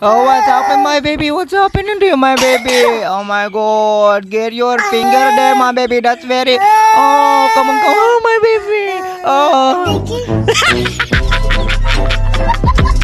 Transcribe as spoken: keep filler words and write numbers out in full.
Oh, what's happening, my baby? What's happening to you, my baby? Oh my God! Get your finger there, my baby. That's very. Oh, come on, come on, my baby. Oh.